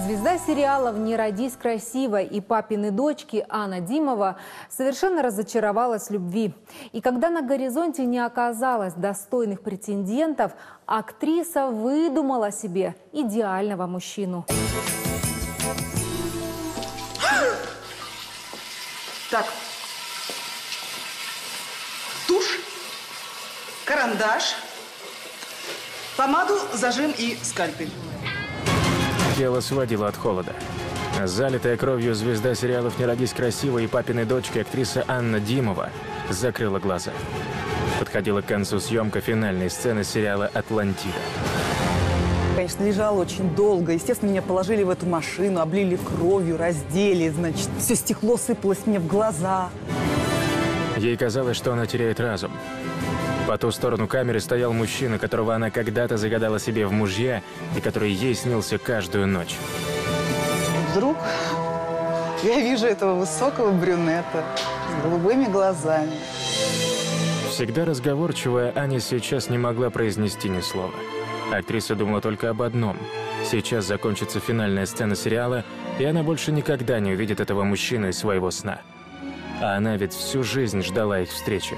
Звезда сериалов «Не родись красивой» и папины дочки Анна Димова совершенно разочаровалась в любви. И когда на горизонте не оказалось достойных претендентов, актриса выдумала себе идеального мужчину. Так, тушь, карандаш, помаду, зажим и скальпель. Тело сводило от холода. Залитая кровью звезда сериалов «Не родись красивой» и папиной дочки актриса Анна Димова закрыла глаза. Подходила к концу съемка финальной сцены сериала «Атлантида». Конечно, лежала очень долго. Естественно, меня положили в эту машину, облили кровью, раздели. Значит, все стекло сыпалось мне в глаза. Ей казалось, что она теряет разум. По ту сторону камеры стоял мужчина, которого она когда-то загадала себе в мужья и который ей снился каждую ночь. Вдруг я вижу этого высокого брюнета с голубыми глазами. Всегда разговорчивая, Аня сейчас не могла произнести ни слова. Актриса думала только об одном. Сейчас закончится финальная сцена сериала, и она больше никогда не увидит этого мужчину из своего сна. А она ведь всю жизнь ждала их встречи.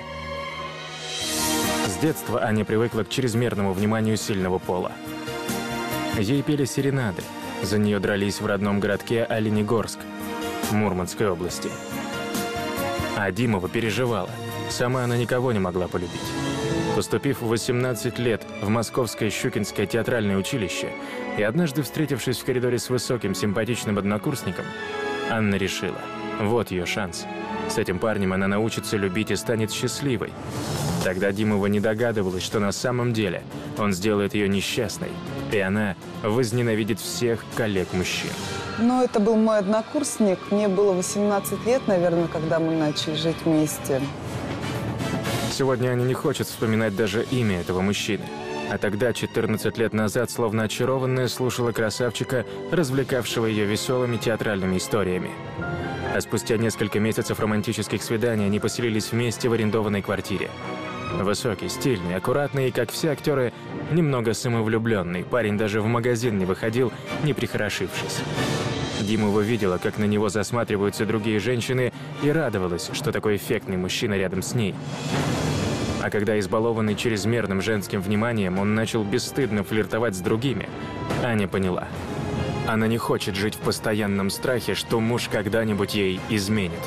С детства Аня привыкла к чрезмерному вниманию сильного пола. Ей пели серенады. За нее дрались в родном городке Оленегорск, Мурманской области. А Димова переживала. Сама она никого не могла полюбить. Поступив в 18 лет в Московское Щукинское театральное училище и однажды встретившись в коридоре с высоким симпатичным однокурсником, Анна решила, вот ее шанс. С этим парнем она научится любить и станет счастливой. Тогда Димова не догадывалась, что на самом деле он сделает ее несчастной, и она возненавидит всех коллег-мужчин. Но это был мой однокурсник. Мне было 18 лет, наверное, когда мы начали жить вместе. Сегодня Аня не хочет вспоминать даже имя этого мужчины. А тогда, 14 лет назад, словно очарованная, слушала красавчика, развлекавшего ее веселыми театральными историями. А спустя несколько месяцев романтических свиданий они поселились вместе в арендованной квартире. Высокий, стильный, аккуратный и, как все актеры, немного самовлюбленный. Парень даже в магазин не выходил, не прихорошившись. Димова видела, как на него засматриваются другие женщины, и радовалась, что такой эффектный мужчина рядом с ней. А когда, избалованный чрезмерным женским вниманием, он начал бесстыдно флиртовать с другими, Аня поняла. Она не хочет жить в постоянном страхе, что муж когда-нибудь ей изменит.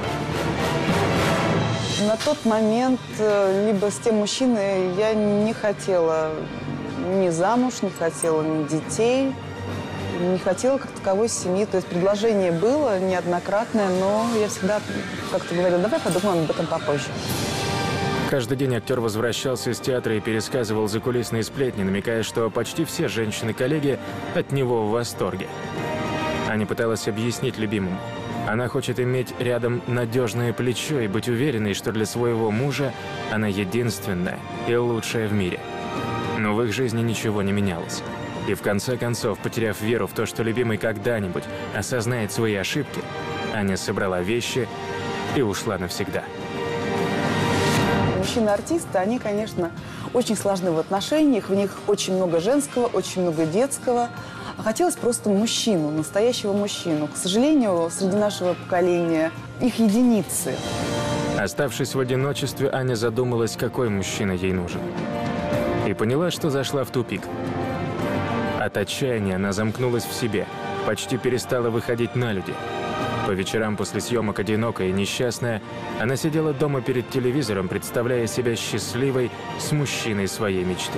На тот момент либо с тем мужчиной я не хотела ни замуж, не хотела ни детей, не хотела как таковой семьи. То есть предложение было неоднократное, но я всегда как-то говорила, давай подумаем об этом попозже. Каждый день актер возвращался из театра и пересказывал закулисные сплетни, намекая, что почти все женщины-коллеги от него в восторге. Аня пыталась объяснить любимому. Она хочет иметь рядом надежное плечо и быть уверенной, что для своего мужа она единственная и лучшая в мире. Но в их жизни ничего не менялось. И в конце концов, потеряв веру в то, что любимый когда-нибудь осознает свои ошибки, Аня собрала вещи и ушла навсегда. Мужчины-артисты, они, конечно, очень сложны в отношениях, в них очень много женского, очень много детского. А хотелось просто мужчину, настоящего мужчину. К сожалению, среди нашего поколения их единицы. Оставшись в одиночестве, Аня задумалась, какой мужчина ей нужен. И поняла, что зашла в тупик. От отчаяния она замкнулась в себе, почти перестала выходить на люди. По вечерам после съемок одинокая и несчастная, она сидела дома перед телевизором, представляя себя счастливой с мужчиной своей мечты.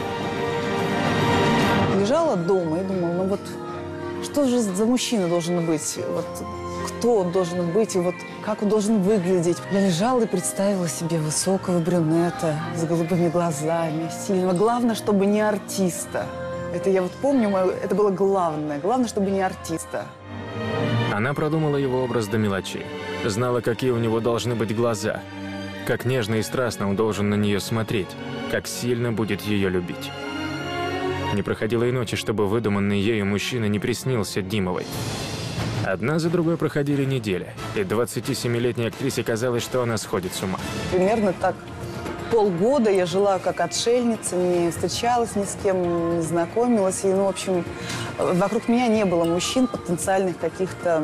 Лежала дома и думала, ну вот что же за мужчина должен быть? Вот кто он должен быть и вот как он должен выглядеть? Я лежала и представила себе высокого брюнета с голубыми глазами, сильного. Главное, чтобы не артиста. Это я вот помню, это было главное. Главное, чтобы не артиста. Она продумала его образ до мелочей. Знала, какие у него должны быть глаза, как нежно и страстно он должен на нее смотреть, как сильно будет ее любить. Не проходило и ночи, чтобы выдуманный ею мужчина не приснился Димовой. Одна за другой проходили недели, и 27-летней актрисе казалось, что она сходит с ума. Примерно так полгода я жила как отшельница, не встречалась ни с кем, не знакомилась. И, в общем, вокруг меня не было мужчин, потенциальных каких-то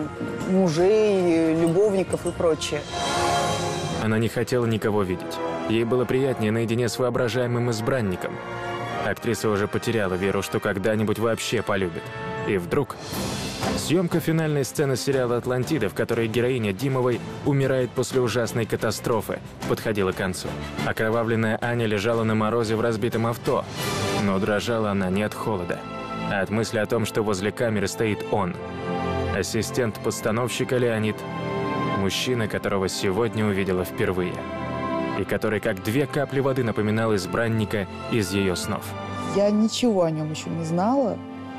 мужей, любовников и прочее. Она не хотела никого видеть. Ей было приятнее наедине с воображаемым избранником. Актриса уже потеряла веру, что когда-нибудь вообще полюбит. И вдруг... Съемка финальной сцены сериала «Атлантида», в которой героиня Димовой умирает после ужасной катастрофы, подходила к концу. Окровавленная Аня лежала на морозе в разбитом авто. Но дрожала она не от холода, а от мысли о том, что возле камеры стоит он. Ассистент постановщика Леонид. Мужчина, которого сегодня увидела впервые. И который как две капли воды напоминал избранника из ее снов. Я ничего о нем еще не знала.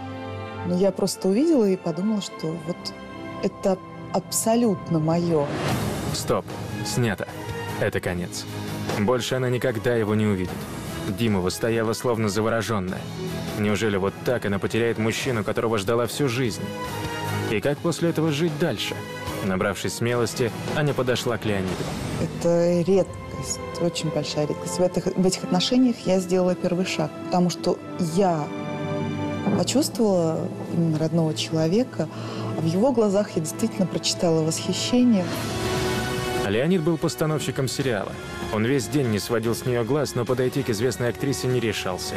Но я просто увидела и подумала, что вот это абсолютно мое. Стоп. Снято. Это конец. Больше она никогда его не увидит. Димова стояла словно завороженная. Неужели вот так она потеряет мужчину, которого ждала всю жизнь? И как после этого жить дальше? Набравшись смелости, Аня подошла к Леониду. Это редкость, очень большая редкость. В этих отношениях я сделала первый шаг, потому что я почувствовала именно родного человека, а в его глазах я действительно прочитала восхищение. Леонид был постановщиком сериала. Он весь день не сводил с нее глаз, но подойти к известной актрисе не решался.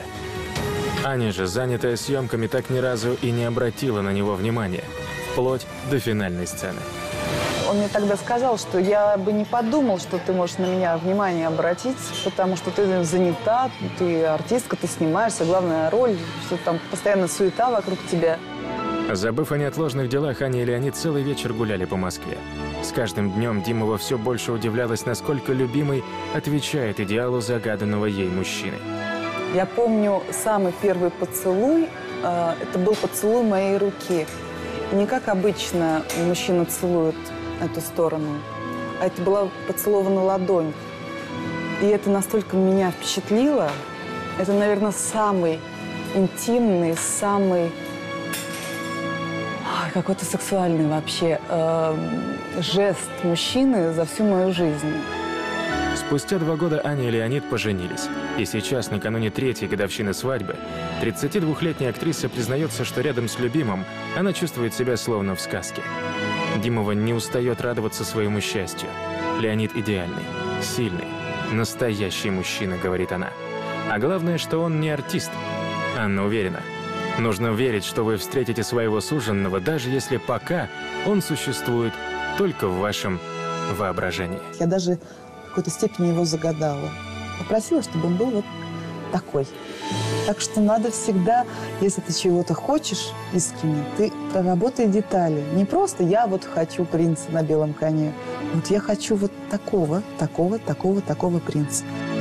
Аня же, занятая съемками, так ни разу и не обратила на него внимания, вплоть до финальной сцены. Он мне тогда сказал, что я бы не подумал, что ты можешь на меня внимание обратить, потому что ты занята, ты артистка, ты снимаешься, главная роль, что там постоянно суета вокруг тебя. Забыв о неотложных делах, Аня и Леонид целый вечер гуляли по Москве. С каждым днем Димова все больше удивлялась, насколько любимый отвечает идеалу загаданного ей мужчины. Я помню самый первый поцелуй, это был поцелуй моей руки. Не как обычно мужчина целует эту сторону, а это была поцелована ладонь. И это настолько меня впечатлило. Это, наверное, самый интимный, самый какой-то сексуальный вообще жест мужчины за всю мою жизнь. Спустя 2 года Аня и Леонид поженились. И сейчас, накануне 3-й годовщины свадьбы, 32-летняя актриса признается, что рядом с любимым она чувствует себя словно в сказке. Димова не устает радоваться своему счастью. Леонид идеальный, сильный, настоящий мужчина, говорит она. А главное, что он не артист. Анна уверена. Нужно верить, что вы встретите своего суженного, даже если пока он существует только в вашем воображении. Я даже в какой-то степени его загадала. Попросила, чтобы он был вот такой. Так что надо всегда, если ты чего-то хочешь искренне, ты проработай детали. Не просто я вот хочу принца на белом коне. Вот я хочу вот такого принца.